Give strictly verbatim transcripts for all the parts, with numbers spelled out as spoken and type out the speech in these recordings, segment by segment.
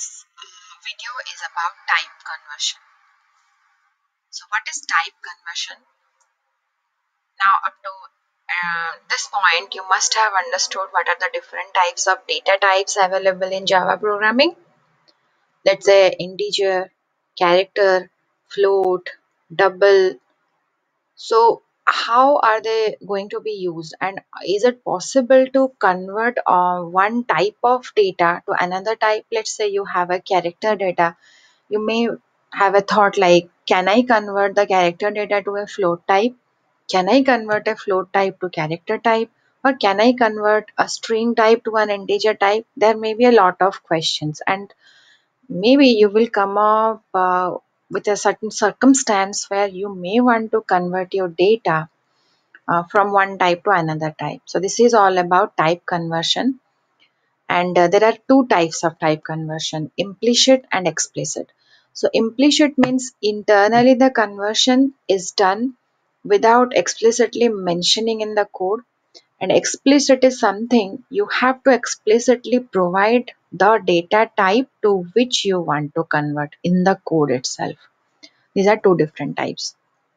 This um, video is about type conversion. So what is type conversion? Now up to uh, this point, you must have understood what are the different types of data types available in Java programming. Let's say integer, character, float, double. So how are they going to be used, and is it possible to convert uh, one type of data to another type? Let's say you have a character data. You may have a thought like, can I convert the character data to a float type? Can I convert a float type to character type? Or can I convert a string type to an integer type? There may be a lot of questions, and maybe you will come up uh, with a certain circumstance where you may want to convert your data uh, from one type to another type. So this is all about type conversion. And uh, there are two types of type conversion, implicit and explicit. So implicit means internally the conversion is done without explicitly mentioning in the code, and explicit is something you have to explicitly provide the data type to which you want to convert in the code itself. These are two different types.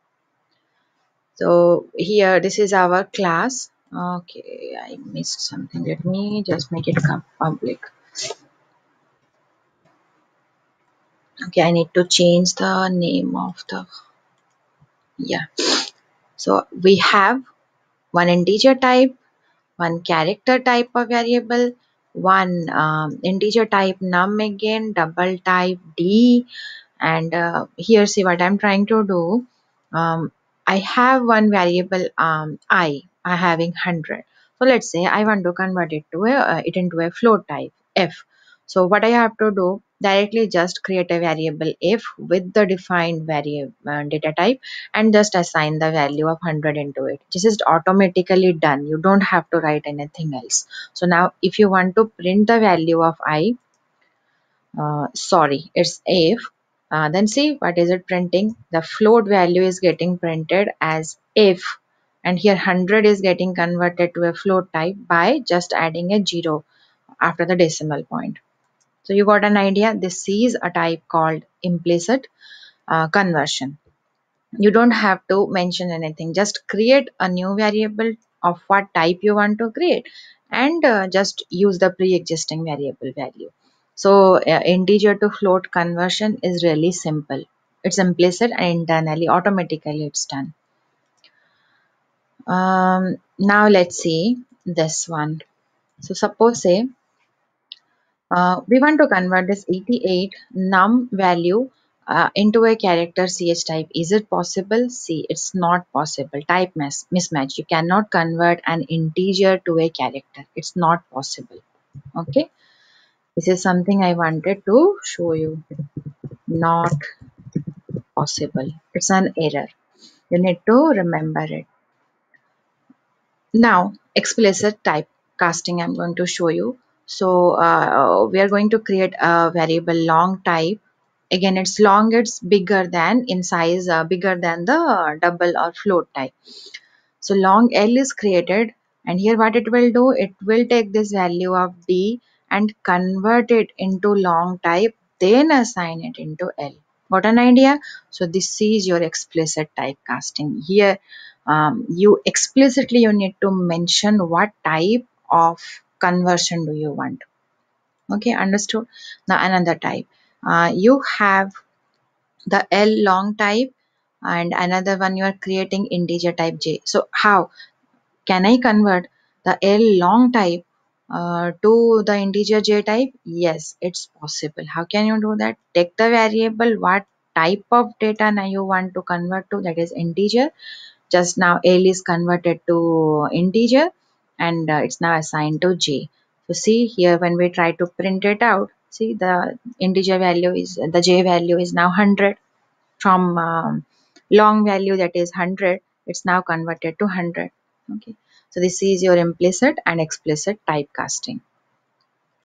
So here, this is our class. Okay, I missed something. Let me just make it public. Okay, I need to change the name of the, yeah. So we have one integer type, one character type of variable, one um, integer type num again, double type D, and uh, here see what I'm trying to do. Um, I have one variable um, I, I having one hundred. So let's say I want to convert it to a, uh, it into a float type F. So what I have to do, directly just create a variable F with the defined variable uh, data type, and just assign the value of one hundred into it. This is automatically done. You don't have to write anything else. So now if you want to print the value of I, uh, sorry, it's if, uh, then see what is it printing. The float value is getting printed as if, and here one hundred is getting converted to a float type by just adding a zero after the decimal point. So you got an idea. This is a type called implicit uh, conversion. You don't have to mention anything, just create a new variable of what type you want to create, and uh, just use the pre-existing variable value. So uh, integer to float conversion is really simple. It's implicit and internally automatically it's done. Um, now let's see this one. So suppose say uh, we want to convert this eighty-eight num value uh, into a character C H type. Is it possible? See, it's not possible. Type mis mismatch. You cannot convert an integer to a character. It's not possible. Okay. This is something I wanted to show you. Not possible. It's an error. You need to remember it. Now, explicit type casting I'm going to show you. So uh, we are going to create a variable long type. Again, it's long, it's bigger than in size, uh, bigger than the double or float type. So long L is created, and here what it will do, it will take this value of D and convert it into long type, then assign it into L. Got an idea? So this is your explicit typecasting. Here um, you explicitly you need to mention what type of conversion do you want. Okay, understood? Now another type. Uh, you have the L long type, and another one you are creating integer type J. So how can I convert the L long type uh, to the integer J type? Yes, it's possible. How can you do that? Take the variable what type of data now you want to convert to, that is integer. Just now L is converted to integer, and uh, it's now assigned to J. So see here, when we try to print it out, see the integer value is, the J value is now one hundred. From um, long value, that is one hundred, it's now converted to one hundred. Okay, so this is your implicit and explicit typecasting.